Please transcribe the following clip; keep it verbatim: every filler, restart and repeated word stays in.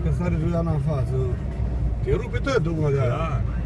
dacă sare Giuliana în față, te rupe tot drumul de aia. Da.